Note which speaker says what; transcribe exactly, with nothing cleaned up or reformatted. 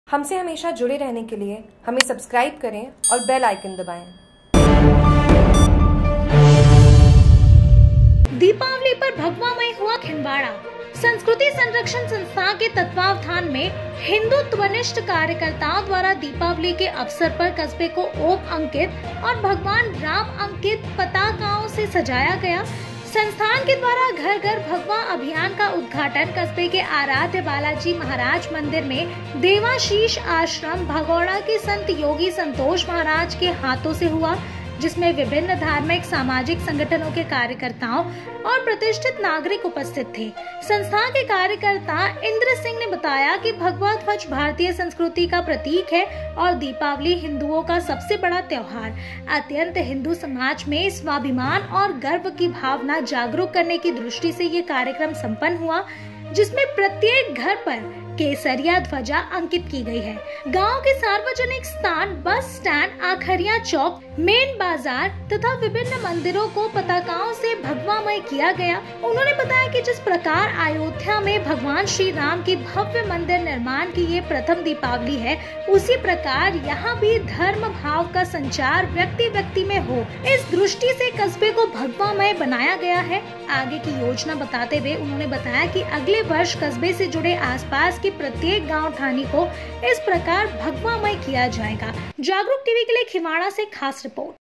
Speaker 1: हमसे हमेशा जुड़े रहने के लिए हमें सब्सक्राइब करें और बेल आइकन दबाएं।
Speaker 2: दीपावली पर भगवामय हुआ खिंडवाड़ा। संस्कृति संरक्षण संस्था के तत्वावधान में हिंदुत्वनिष्ठ कार्यकर्ताओं द्वारा दीपावली के अवसर पर कस्बे को ओम अंकित और भगवान राम अंकित पताकाओं से सजाया गया। संस्थान के द्वारा घर घर भगवा अभियान का उद्घाटन कस्बे के आराध्य बालाजी महाराज मंदिर में देवाशीष आश्रम भगौड़ा के संत योगी संतोष महाराज के हाथों से हुआ, जिसमें विभिन्न धार्मिक सामाजिक संगठनों के कार्यकर्ताओं और प्रतिष्ठित नागरिक उपस्थित थे। संस्था के कार्यकर्ता इंद्र सिंह ने बताया कि भगवा ध्वज भारतीय संस्कृति का प्रतीक है और दीपावली हिंदुओं का सबसे बड़ा त्योहार। अत्यंत हिंदू समाज में स्वाभिमान और गर्व की भावना जागरूक करने की दृष्टि से ये कार्यक्रम संपन्न हुआ, जिसमें प्रत्येक घर पर केसरिया ध्वजा अंकित की गई है। गांव के सार्वजनिक स्थान, बस स्टैंड, आखरिया चौक, मेन बाजार तथा विभिन्न मंदिरों को पताकाओं से भगवामय किया गया। उन्होंने बताया कि जिस प्रकार अयोध्या में भगवान श्री राम की भव्य मंदिर निर्माण की ये प्रथम दीपावली है, उसी प्रकार यहाँ भी धर्म भाव का संचार व्यक्ति व्यक्ति में हो, इस दृष्टि से कस्बे को भगवामय बनाया गया है। आगे की योजना बताते हुए उन्होंने बताया कि अगले वर्ष कस्बे से जुड़े आसपास की प्रत्येक गांव ठानी को इस प्रकार भगवामय किया जाएगा। जागरूक टीवी के लिए खिमाड़ा से खास रिपोर्ट।